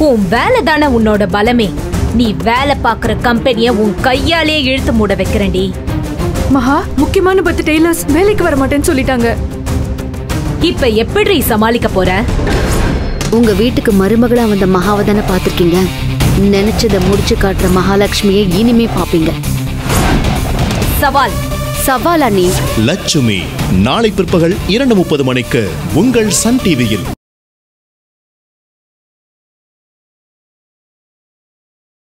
உன் வேலை தானே உன்னோட பலமே. நீ வேலை பாக்குற கம்பெனிய உன் கையாலே இழுத்து மூட வைக்கிறேன்டி. மகா, முக்கியமான 10 டெய்லர்ஸ் வேலைக்கு வர மாட்டேன்னு சொல்லிட்டாங்க. இப்ப எப்படி சமாளிக்க போற? உங்க வீட்டுக்கு மருமகளா வந்த மகாவை தானே பாத்திருக்கீங்க. நினைச்சத முடிச்சு காட்டுற மகாலட்சுமியை இனிமே பாப்பீங்க. சவால். சவாலா நீ? லட்சுமி நாளை பிற்பகல் 2:30 மணிக்கு உங்கள் சன் டிவியில்.